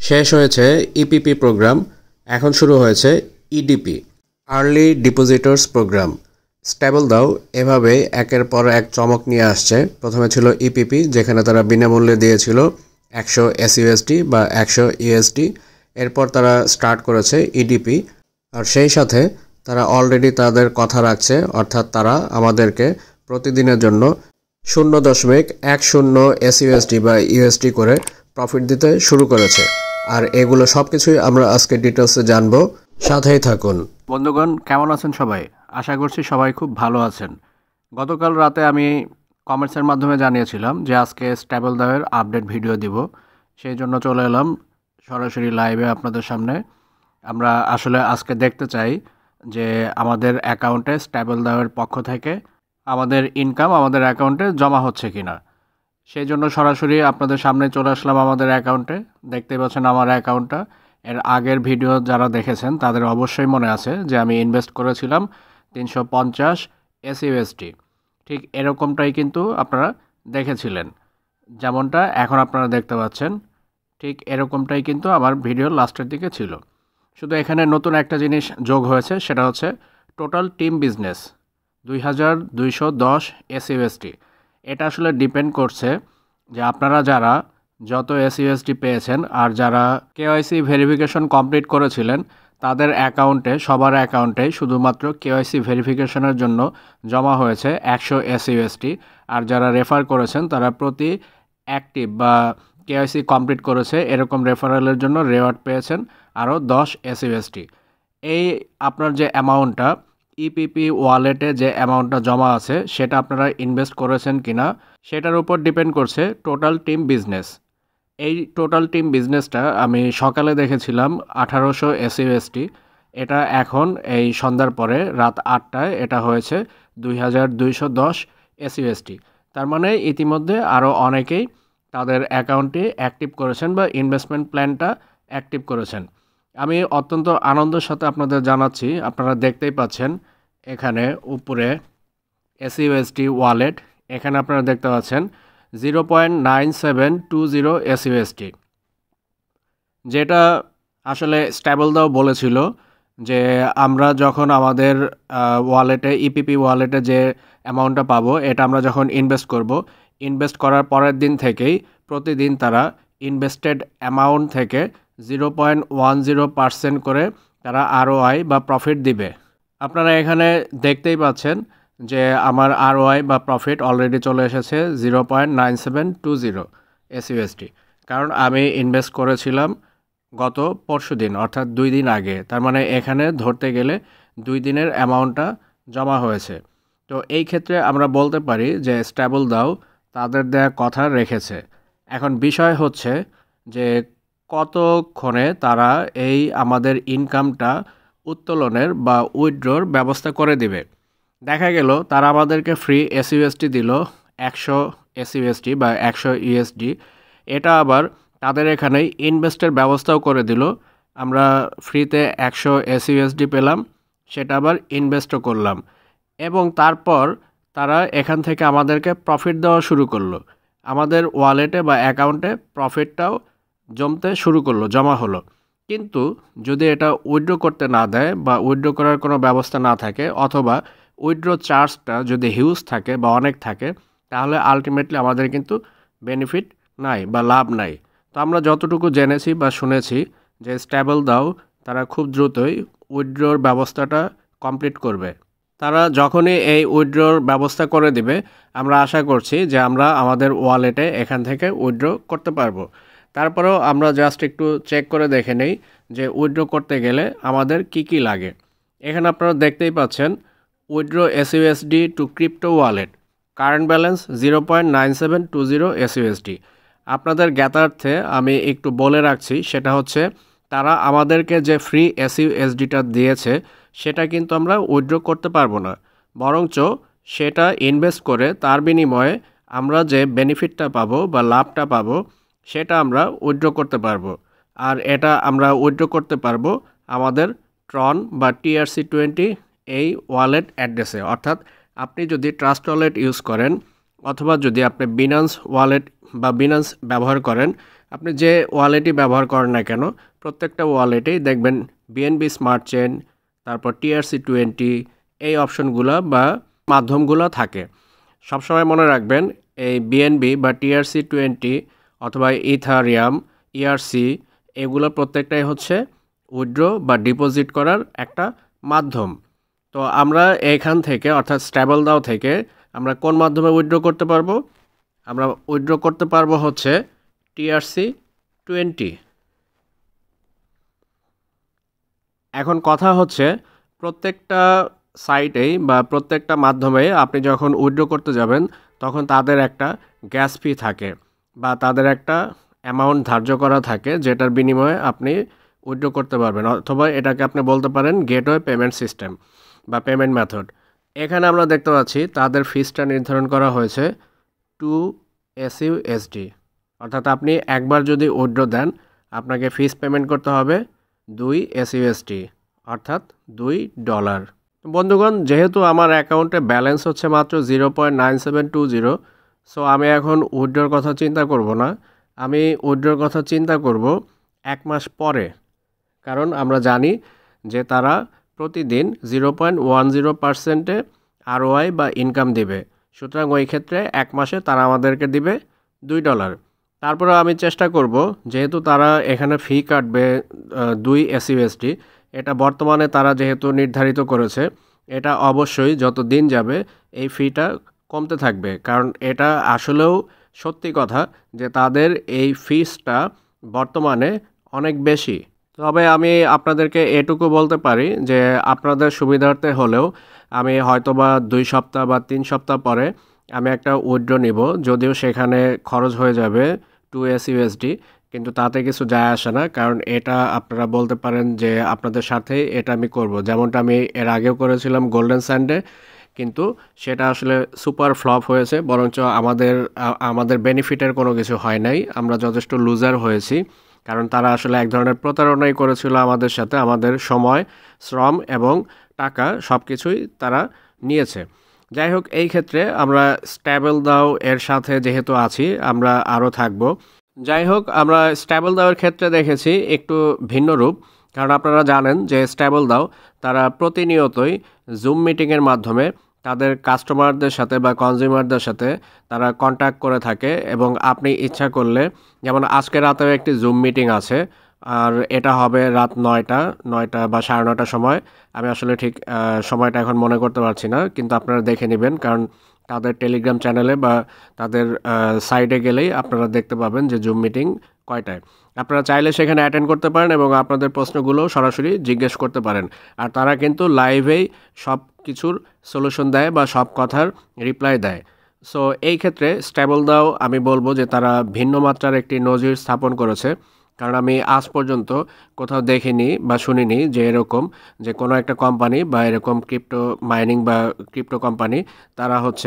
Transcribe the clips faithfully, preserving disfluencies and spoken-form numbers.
শেষ হয়েছে EPP programme, এখন শুরু হয়েছে EDP, early depositors programme. Stable দাও এভাবে একের পর এক চমক নিয়ে আসছে। প্রথমে ছিল ইপিপি, যেখানে তারা বিনামূল্যে দিয়েছিল একশো এসইউএসডি বা একশো ইউএসডি। এরপর তারা স্টার্ট করেছে ইডিপি, আর সেই সাথে তারা অলরেডি তাদের কথা রাখছে, অর্থাৎ তারা আমাদেরকে প্রতিদিনের জন্য শূন্য দশমিক এক শূন্য এসইউএসডি বা ইউএসডি করে প্রফিট দিতে শুরু করেছে। আর এগুলো সব কিছুই আমরা আজকে ডিটেলসে জানবো, সাথেই থাকুন। বন্ধুগণ, কেমন আছেন সবাই? আশা করছি সবাই খুব ভালো আছেন। গতকাল রাতে আমি কমেন্টসের মাধ্যমে জানিয়েছিলাম যে আজকে স্টেবল দাওয়ের আপডেট ভিডিও দিব, সেই জন্য চলে এলাম সরাসরি লাইভে আপনাদের সামনে। আমরা আসলে আজকে দেখতে চাই যে আমাদের অ্যাকাউন্টে স্টেবল দাওয়ের পক্ষ থেকে আমাদের ইনকাম আমাদের অ্যাকাউন্টে জমা হচ্ছে কিনা। সেই জন্য সরাসরি আপনাদের সামনে চলে আসলাম আমাদের অ্যাকাউন্টে। দেখতে পাচ্ছেন আমার অ্যাকাউন্টটা। এর আগের ভিডিও যারা দেখেছেন তাদের অবশ্যই মনে আছে যে আমি ইনভেস্ট করেছিলাম তিনশো পঞ্চাশ এসইউএসডি। ঠিক এরকমটাই কিন্তু আপনারা দেখেছিলেন, যেমনটা এখন আপনারা দেখতে পাচ্ছেন। ঠিক এরকমটাই কিন্তু আমার ভিডিওর লাস্টের দিকে ছিল। শুধু এখানে নতুন একটা জিনিস যোগ হয়েছে, সেটা হচ্ছে টোটাল টিম বিজনেস দুই হাজার দুইশো দশ এসইউএসডি। এটা আসলে ডিপেন্ড করছে যে আপনারা যারা যত এসইউএসডি পেয়েছেন আর যারা কেওয়াইসি ভেরিফিকেশন কমপ্লিট করেছিলেন তাদের অ্যাকাউন্টে, সবার অ্যাকাউন্টে শুধুমাত্র কেওয়াইসি ভেরিফিকেশনের জন্য জমা হয়েছে একশো এসইউএসডি। আর যারা রেফার করেছেন তারা প্রতি অ্যাক্টিভ বা কেওয়াইসি কমপ্লিট করেছে এরকম রেফারেলের জন্য রেওয়ার্ড পেয়েছেন আরও দশ এসইউএসডি। এই আপনার যে অ্যামাউন্টটা ইপিপি ওয়ালেটে যে অ্যামাউন্টটা জমা আছে সেটা আপনারা ইনভেস্ট করেছেন কিনা সেটার উপর ডিপেন্ড করছে টোটাল টিম বিজনেস। এই টোটাল টিম বিজনেসটা আমি সকালে দেখেছিলাম আঠারোশো এসইউএসডি। এটা এখন এই সন্ধ্যার পরে রাত আটটায় এটা হয়েছে দুই হাজার দুইশো দশ এসইউএসডি। তার মানে ইতিমধ্যে আরও অনেকেই তাদের অ্যাকাউন্টটি অ্যাক্টিভ করেছেন বা ইনভেস্টমেন্ট প্ল্যানটা অ্যাক্টিভ করেছেন। আমি অত্যন্ত আনন্দের সাথে আপনাদের জানাচ্ছি, আপনারা দেখতেই পাচ্ছেন এখানে উপরে এসইউএসডি ওয়ালেট, এখানে আপনারা দেখতে পাচ্ছেন zero point nine seven two zero SUSD, যেটা আসলে স্টেবল দাও বলেছিল যে আমরা যখন আমাদের ওয়ালেটে ইপিপি ওয়ালেটে যে অ্যামাউন্টটা পাবো এটা আমরা যখন ইনভেস্ট করব, ইনভেস্ট করার পরের দিন থেকেই প্রতিদিন তারা ইনভেস্টেড অ্যামাউন্ট থেকে zero point one zero percent করে তারা আরওআই বা প্রফিট দিবে। আপনারা এখানে দেখতেই পাচ্ছেন যে আমার আরওআই বা প্রফিট অলরেডি চলে এসেছে zero point nine seven two zero SUSD. কারণ আমি ইনভেস্ট করেছিলাম গত পরশু দিন, অর্থাৎ দুই দিন আগে। তার মানে এখানে ধরতে গেলে দুই দিনের অ্যামাউন্টটা জমা হয়েছে। তো এই ক্ষেত্রে আমরা বলতে পারি যে স্টেবল দাও তাদের দেয়া কথা রেখেছে। এখন বিষয় হচ্ছে যে কতক্ষণে তারা এই আমাদের ইনকামটা উত্তোলনের বা উইথড্রর ব্যবস্থা করে দিবে। দেখা গেল তারা আমাদেরকে ফ্রি এসইউএসডি দিল একশো এসইউএসডি বা একশো ইউএসডি। এটা আবার তাদের এখানে ইনভেস্টের ব্যবস্থাও করে দিল। আমরা ফ্রিতে একশো এসইউএসডি পেলাম, সেটা আবার ইনভেস্টও করলাম, এবং তারপর তারা এখান থেকে আমাদেরকে প্রফিট দেওয়া শুরু করলো। আমাদের ওয়ালেটে বা অ্যাকাউন্টে প্রফিটটাও জমতে শুরু করলো, জমা হলো। কিন্তু যদি এটা উইথড্র করতে না দেয় বা উইথড্র করার কোনো ব্যবস্থা না থাকে, অথবা উইথড্র চার্জটা যদি হিউজ থাকে বা অনেক থাকে, তাহলে আলটিমেটলি আমাদের কিন্তু বেনিফিট নাই বা লাভ নাই। তো আমরা যতটুকু জেনেছি বা শুনেছি যে স্টেবল দাও তারা খুব দ্রুতই উইথড্রর ব্যবস্থাটা কমপ্লিট করবে। তারা যখনই এই উইথড্রর ব্যবস্থা করে দিবে, আমরা আশা করছি যে আমরা আমাদের ওয়ালেটে এখান থেকে উইথড্র করতে পারবো। তারপরেও আমরা জাস্ট একটু চেক করে দেখে নেই যে উইথড্র করতে গেলে আমাদের কি কি লাগে। এখানে আপনারা দেখতেই পাচ্ছেন withdraw SUSD to crypto wallet, current balance zero point nine seven two zero SUSD. আপনাদের জ্ঞাতার্থে আমি একটু বলে রাখছি, সেটা হচ্ছে তারা আমাদেরকে যে ফ্রি এসইউএসডিটা দিয়েছে সেটা কিন্তু আমরা উইথড্র করতে পারবো না, বরঞ্চ সেটা ইনভেস্ট করে তার বিনিময়ে আমরা যে বেনিফিটটা পাবো বা লাভটা পাবো সেটা আমরা উইথড্র করতে পারবো। আর এটা আমরা উইথড্র করতে পারবো আমাদের ট্রন বা টিআরসি টোয়েন্টি এই ওয়ালেট অ্যাড্রেসে। অর্থাৎ আপনি যদি ট্রাস্ট ওয়ালেট ইউজ করেন অথবা যদি আপনি বিনান্স ওয়ালেট বা বিনান্স ব্যবহার করেন, আপনি যে ওয়ালেটই ব্যবহার করেন না কেন প্রত্যেকটা ওয়ালেটেই দেখবেন বিএনবি স্মার্ট চেইন, তারপর টিআরসি টোয়েন্টি এই অপশনগুলো বা মাধ্যমগুলো থাকে। সবসময় মনে রাখবেন এই বিএনবি বা টিআরসি টোয়েন্টি অথবা ইথারিয়াম, ইআরসি এগুলো প্রত্যেকটাই হচ্ছে উইথড্র বা ডিপোজিট করার একটা মাধ্যম। তো আমরা এখান থেকে অর্থাৎ স্টেবল দাও থেকে আমরা কোন মাধ্যমে উইথড্র করতে পারবো? আমরা উইথড্র করতে পারবো হচ্ছে টিআরসি টোয়েন্টি। এখন কথা হচ্ছে প্রত্যেকটা সাইটেই বা প্রত্যেকটা মাধ্যমে আপনি যখন উইথড্র করতে যাবেন তখন তাদের একটা গ্যাস ফি থাকে বা তাদের একটা অ্যামাউন্ট ধার্য করা থাকে যেটার বিনিময়ে আপনি উইথড্র করতে পারবেন, অথবা এটাকে আপনি বলতে পারেন গেটওয়ে পেমেন্ট সিস্টেম বা পেমেন্ট মেথড। এখানে আমরা দেখতে পাচ্ছি তাদের ফিসটা নির্ধারণ করা হয়েছে টু এসইউএসডি, অর্থাৎ আপনি একবার যদি উইথড্র দেন আপনাকে ফিস পেমেন্ট করতে হবে দুই এসইউএসডি অর্থাৎ দুই ডলার। বন্ধুগণ, যেহেতু আমার অ্যাকাউন্টে ব্যালেন্স হচ্ছে মাত্র zero point nine seven two zero, so আমি এখন উইথড্রর কথা চিন্তা করব না, আমি উইথড্রর কথা চিন্তা করব এক মাস পরে। কারণ আমরা জানি যে তারা প্রতিদিন জিরো পয়েন্ট ওয়ান জিরো পার্সেন্টে আরওআই বা ইনকাম দিবে, সুতরাং ওই ক্ষেত্রে এক মাসে তারা আমাদেরকে দিবে দুই ডলার। তারপরে আমি চেষ্টা করব, যেহেতু তারা এখানে ফি কাটবে দুই এসইউএসডি, এটা বর্তমানে তারা যেহেতু নির্ধারিত করেছে এটা অবশ্যই যত দিন যাবে এই ফিটা কমতে থাকবে, কারণ এটা আসলেও সত্যি কথা যে তাদের এই ফিসটা বর্তমানে অনেক বেশি। তবে আমি আপনাদেরকে এটুকু বলতে পারি যে আপনাদের সুবিধার্থে হলেও আমি হয়তোবা দুই সপ্তাহ বা তিন সপ্তাহ পরে আমি একটা উইথড্র নিব, যদিও সেখানে খরচ হয়ে যাবে টু এসইউএসডি, কিন্তু তাতে কিছু যায় আসে না, কারণ এটা আপনারা বলতে পারেন যে আপনাদের সাথেই এটা আমি করব। যেমনটা আমি এর আগেও করেছিলাম গোল্ডেন স্যান্ডে, কিন্তু সেটা আসলে সুপার ফ্লপ হয়েছে, বরঞ্চ আমাদের আমাদের বেনিফিটের কোনো কিছু হয় নাই, আমরা যথেষ্ট লুজার হয়েছি, কারণ তারা আসলে এক ধরনের প্রতারণাই করেছিল আমাদের সাথে, আমাদের সময়, শ্রম এবং টাকা সব কিছুই তারা নিয়েছে। যাই হোক, এই ক্ষেত্রে আমরা স্টেবল দাও এর সাথে যেহেতু আছি আমরা আরও থাকব। যাই হোক, আমরা স্টেবল দাওয়ের ক্ষেত্রে দেখেছি একটু ভিন্ন রূপ, কারণ আপনারা জানেন যে স্টেবল দাও তারা প্রতিনিয়তই জুম মিটিংয়ের মাধ্যমে তাদের কাস্টমারদের সাথে বা কনজিউমারদের সাথে তারা কন্ট্যাক্ট করে থাকে, এবং আপনি ইচ্ছা করলে, যেমন আজকে রাতেও একটি জুম মিটিং আছে, আর এটা হবে রাত নয়টা নয়টা বা সাড়ে নয়টার সময়, আমি আসলে ঠিক সময়টা এখন মনে করতে পারছি না, কিন্তু আপনারা দেখে নেবেন, কারণ তাদের টেলিগ্রাম চ্যানেলে বা তাদের সাইটে গেলেই আপনারা দেখতে পাবেন যে জুম মিটিং কয়টায়। আপনারা চাইলে সেখানে অ্যাটেন্ড করতে পারেন এবং আপনাদের প্রশ্নগুলো সরাসরি জিজ্ঞেস করতে পারেন, আর তারা কিন্তু লাইভেই সব কিছুর সলিউশন দেয় বা সব কথার রিপ্লাই দেয়। সো এই ক্ষেত্রে স্টেবল দাও আমি বলবো যে তারা ভিন্ন মাত্রার একটি নজির স্থাপন করেছে, কারণ আমি আজ পর্যন্ত কোথাও দেখিনি বা শুনিনি যে এরকম যে কোনো একটা কোম্পানি বা এরকম ক্রিপ্টো মাইনিং বা ক্রিপ্টো কোম্পানি তারা হচ্ছে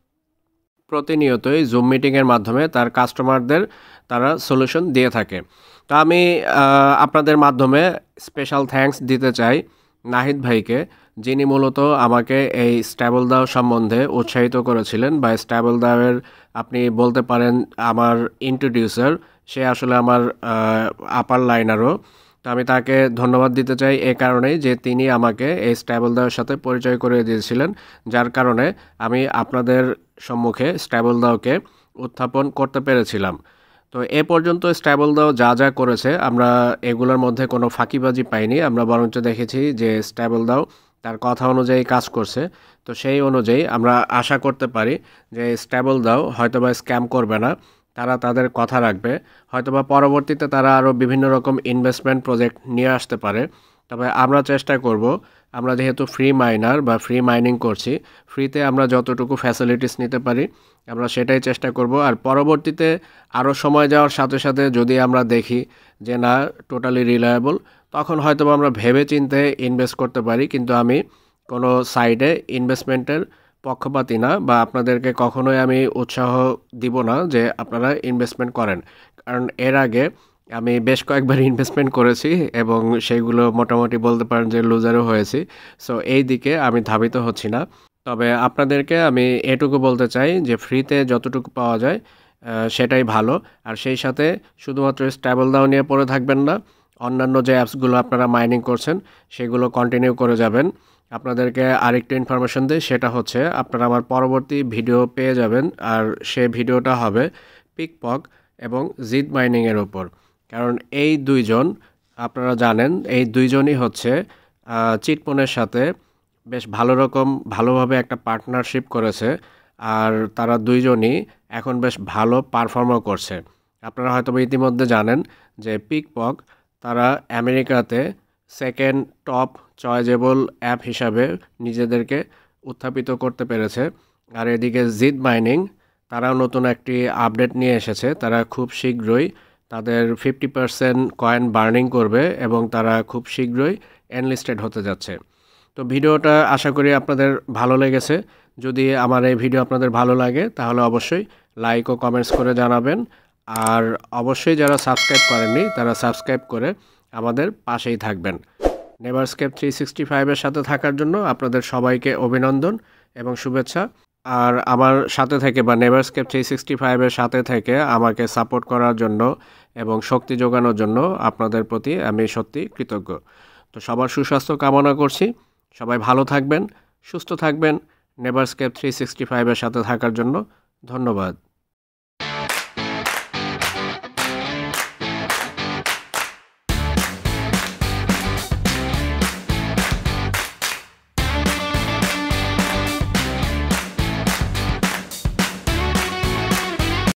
প্রতিনিয়তই জুম মিটিংয়ের মাধ্যমে তার কাস্টমারদের তারা সলিউশন দিয়ে থাকে। তো আমি আপনাদের মাধ্যমে স্পেশাল থ্যাঙ্কস দিতে চাই নাহিদ ভাইকে, যিনি মূলত আমাকে এই স্টেবল দাও সম্বন্ধে উৎসাহিত করেছিলেন, বা স্টেবল দাওয়ের আপনি বলতে পারেন আমার ইন্ট্রোডিউসার, সে আসলে আমার আপার লাইনারও। তো আমি তাকে ধন্যবাদ দিতে চাই এ কারণেই যে তিনি আমাকে এই স্টেবল দাওয়ের সাথে পরিচয় করে দিয়েছিলেন, যার কারণে আমি আপনাদের সম্মুখে স্টেবল দাওকে উত্থাপন করতে পেরেছিলাম। তো এ পর্যন্ত স্টেবল দাও যা যা করেছে আমরা এগুলোর মধ্যে কোনো ফাঁকিবাজি পাইনি, আমরা বরঞ্চ দেখেছি যে স্টেবল দাও তার কথা অনুযায়ী কাজ করছে। তো সেই অনুযায়ী আমরা আশা করতে পারি যে স্টেবল দাও হয়তোবা স্ক্যাম করবে না, তারা তাদের কথা রাখবে, হয়তোবা পরবর্তীতে তারা আরও বিভিন্ন রকম ইনভেস্টমেন্ট প্রজেক্ট নিয়ে আসতে পারে। তবে আমরা চেষ্টা করব, আমরা যেহেতু ফ্রি মাইনার বা ফ্রি মাইনিং করছি, ফ্রিতে আমরা যতটুকু ফ্যাসিলিটিস নিতে পারি আমরা সেটাই চেষ্টা করব। আর পরবর্তীতে আরও সময় যাওয়ার সাথে সাথে যদি আমরা দেখি যে না টোটালি রিলায়েবল, তখন হয়তো আমরা ভেবে চিন্তে ইনভেস্ট করতে পারি, কিন্তু আমি কোনো সাইডে ইনভেস্টমেন্টের পক্ষপাতী না, বা আপনাদেরকে কখনোই আমি উৎসাহ দিব না যে আপনারা ইনভেস্টমেন্ট করেন, কারণ এর আগে আমি বেশ কয়েকবার ইনভেস্টমেন্ট করেছি এবং সেইগুলো মোটামুটি বলতে পারেন যে লুজারও হয়েছি। সো এই দিকে আমি ধাবিত হচ্ছি না। তবে আপনাদেরকে আমি এটুকু বলতে চাই যে ফ্রিতে যতটুকু পাওয়া যায় সেটাই ভালো। আর সেই সাথে শুধুমাত্র স্টেবল দাও নিয়ে পড়ে থাকবেন না, অন্যান্য যে অ্যাপসগুলো আপনারা মাইনিং করছেন সেগুলো কন্টিনিউ করে যাবেন। আপনাদেরকে আরেকটু ইনফরমেশন দিই, সেটা হচ্ছে আপনারা আমার পরবর্তী ভিডিও পেয়ে যাবেন, আর সেই ভিডিওটা হবে পিকপক এবং জিদ মাইনিংয়ের ওপর। কারণ এই দুইজন আপনারা জানেন এই দুইজনই হচ্ছে চিটপনের সাথে বেশ ভালো রকম ভালোভাবে একটা পার্টনারশিপ করেছে, আর তারা দুইজনই এখন বেশ ভালো পারফর্মও করছে। আপনারা হয়তো ইতিমধ্যে জানেন যে পিকপক তারা আমেরিকাতে সেকেন্ড টপ চয়েজেবল অ্যাপ হিসাবে নিজেদেরকে উত্থাপিত করতে পেরেছে। আর এদিকে জিদ মাইনিং তারাও নতুন একটি আপডেট নিয়ে এসেছে। তারা খুব শীঘ্রই তাদের ফিফটি পার্সেন্ট কয়েন বার্নিং করবে এবং তারা খুব শীঘ্রই এনলিস্টেড হতে যাচ্ছে। তো ভিডিওটা আশা করি আপনাদের ভালো লেগেছে। যদি আমার এই ভিডিও আপনাদের ভালো লাগে তাহলে অবশ্যই লাইক ও কমেন্টস করে জানাবেন। আর অবশ্যই যারা সাবস্ক্রাইব করেননি তারা সাবস্ক্রাইব করে আমাদের পাশেই থাকবেন। নেভারস্কেপ থ্রি সিক্সটি ফাইভের সাথে থাকার জন্য আপনাদের সবাইকে অভিনন্দন এবং শুভেচ্ছা। আর আমার সাথে থেকে বা নেভারস্কেপ থ্রি সিক্সটি ফাইভের সাথে থেকে আমাকে সাপোর্ট করার জন্য এবং শক্তি যোগানোর জন্য আপনাদের প্রতি আমি সত্যি কৃতজ্ঞ। তো সবার সুস্বাস্থ্য কামনা করছি। সবাই ভালো থাকবেন, সুস্থ থাকবেন। নেভারস্কেপ থ্রি সিক্সটি ফাইভের সাথে থাকার জন্য ধন্যবাদ।